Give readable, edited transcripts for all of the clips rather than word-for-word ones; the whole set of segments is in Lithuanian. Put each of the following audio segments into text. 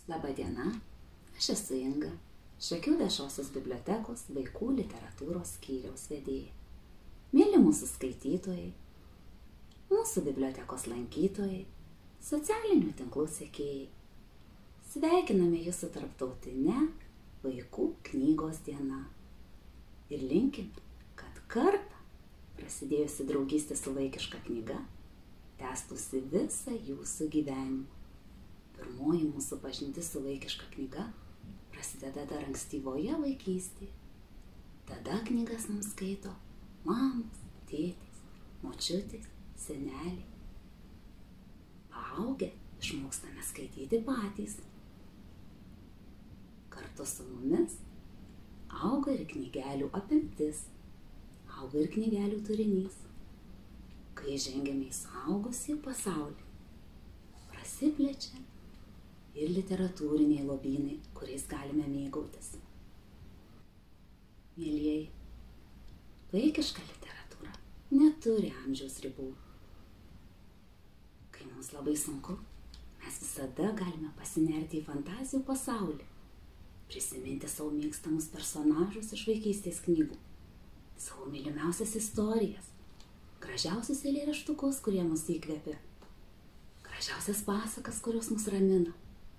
Labą dieną, aš esu Inga, Šakių viešosios bibliotekos vaikų literatūros skyriaus vedėja. Mėly mūsų skaitytojai, mūsų bibliotekos lankytojai, socialinių tinklų sekėjai, sveikiname Jūs su tarptautine vaikų knygos diena ir linkim, kad kartą prasidėjusi draugystė su vaikiška knyga tęstųsi visą Jūsų gyvenimą. Pirmoji mūsų pažintis su vaikiška knyga prasideda dar ankstyvoje vaikystėje. Tada knygas mums skaito mamos, tėtis, močiutės, seneliai. Paaugę išmokstame skaityti patys. Kartu su mumis auga ir knygelių apimtis, auga ir knygelių turinys. Kai žengiame į suaugusių pasaulį, prasiplečia ir literatūriniai lobynai, kuriais galime mėgautis. Mielieji, vaikiška literatūra neturi amžiaus ribų. Kai mums labai sunku, mes visada galime pasinerti į fantazijų pasaulį, prisiminti savo mėgstamus personažus iš vaikystės knygų, savo mylimiausias istorijas, gražiausius eilėraštukus, kurie mus įkvėpė, gražiausias pasakas, kurios mus ramina.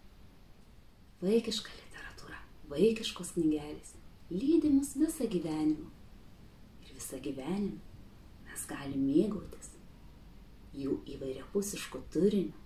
Vaikiška literatūra, vaikiškos knygelės lydi mus visą gyvenimą. Ir visą gyvenimą mes galime mėgautis jų įvairiapusišku turiniu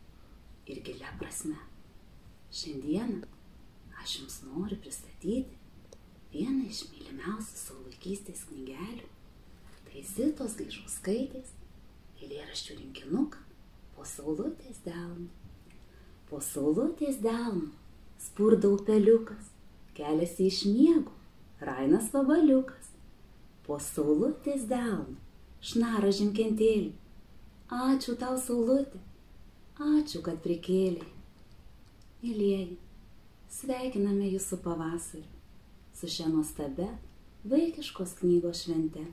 ir gilia prasme. Šiandieną aš Jums noriu pristatyti vieną iš mylimiausių savo vaikystės knygelių. Tai Zitos Gaižauskaitės eilėraščių rinkinuką Po saulutės delnu. Po saulutės delnu spurda upeliukas, keliasi iš miego rainas vabaliukas. Po saulutės delnu šnara žemkentėlį. Ačiū tau, saulutė, ačiū, kad prikėlei. Mielieji, sveikiname Jūs su pavasariu, su šia nuostabia vaikiškos knygos švente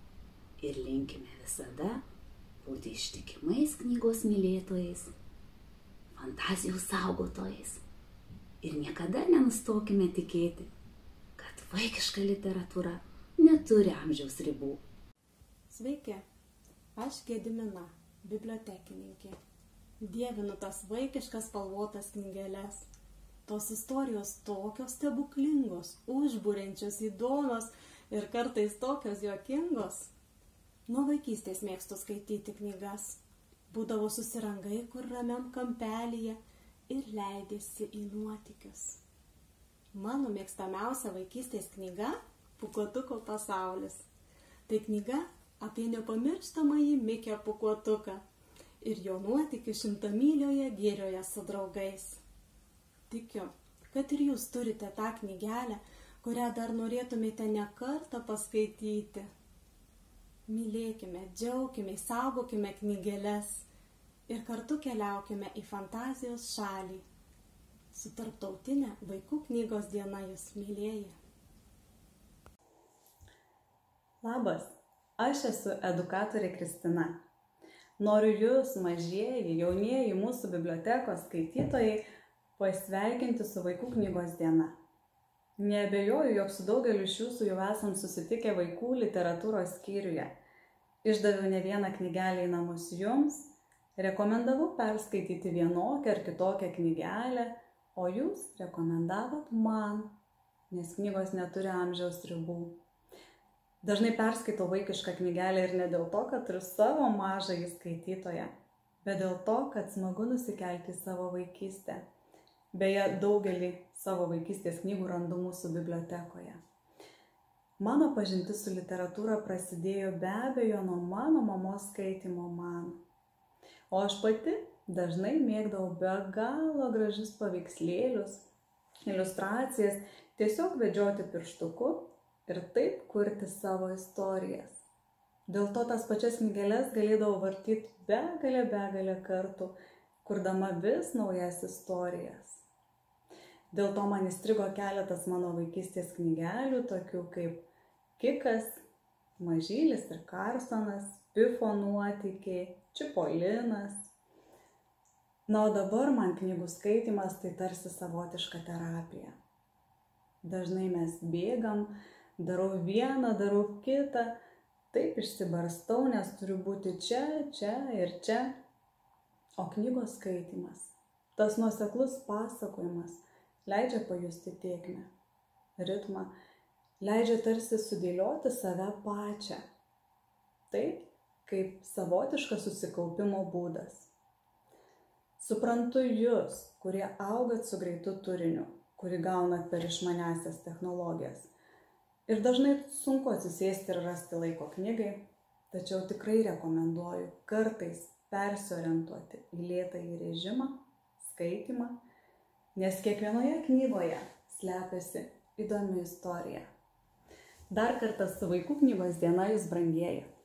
ir linkime visada būti ištikimais knygos mylėtojais, fantazijų saugotojais ir niekada nenustokime tikėti, kad vaikiška literatūra neturi amžiaus ribų. Sveiki, aš Gedimina, bibliotekininkė. Dievinu tas vaikiškas spalvotas knygeles. Tos istorijos tokios stebuklingos, užburiančios, įdomios ir kartais tokios juokingos. Nuo vaikystės mėgstu skaityti knygas. Būdavo susirangai kur ramiam kampelyje ir leidėsi į nuotykius. Mano mėgstamiausia vaikystės knyga – Pūkuotuko pasaulis. Tai knyga apie nepamirštamąjį Mikę Pūkuotuką ir jo nuotykių šimtamylioje girioje su draugais. Tikiu, kad ir Jūs turite tą knygelę, kurią dar norėtumėte ne kartą paskaityti. Mylėkime, džiaukime, saugokime knygeles ir kartu keliaukime į fantazijos šalį. Su tarptautinė vaikų knygos diena Jūs, mielieji. Labas, aš esu edukatorė Kristina. Noriu Jūs, mažieji, jaunieji mūsų bibliotekos skaitytojai, pasveikinti su vaikų knygos diena. Neabejoju, jog su daugeliu iš Jūsų jau esam susitikę vaikų literatūros skyriuje. Išdaviau ne vieną knygelę į namus Jums, rekomendavau perskaityti vienokią ar kitokią knygelę, o Jūs rekomendavot man, nes knygos neturi amžiaus ribų. Dažnai perskaitau vaikišką knygelę ir ne dėl to, kad turiu savo mažąjį skaitytoją, bet dėl to, kad smagu nusikelti į savo vaikystę. Beje, daugelį savo vaikystės knygų randu mūsų bibliotekoje. Mano pažintis su literatūra prasidėjo be abejo nuo mano mamos skaitymo man. O aš pati dažnai mėgdavau be galo gražius paveikslėlius, iliustracijas, tiesiog vedžioti pirštuku ir taip kurti savo istorijas. Dėl to tas pačias knygeles galėdavau vartyti begalę kartų, kurdama vis naujas istorijas. Dėl to man įstrigo keletas mano vaikystės knygelių, tokių kaip Kikas, Mažylis ir Karsonas, Pifo nuotykiai, Čipolinas. Na, o dabar man knygų skaitymas tai tarsi savotiška terapija. Dažnai mes bėgam, darau vieną, darau kitą, taip išsibarstau, nes turiu būti čia, čia ir čia. O knygos skaitimas, tas nuoseklus pasakojimas, leidžia pajusti tėkmę, ritmą, leidžia tarsi sudėlioti save pačią. Tai kaip savotiškas susikaupimo būdas. Suprantu jūs, kurie augat su greitu turiniu, kurį gaunat per išmaniąsias technologijas. Ir dažnai sunku atsisėsti ir rasti laiko knygai, tačiau tikrai rekomenduoju kartais persiorientuoti į lėtąjį režimą, skaitymą, nes kiekvienoje knygoje slepiasi įdomi istorija. Dar kartą su Vaikų knygos diena jūs brangieji.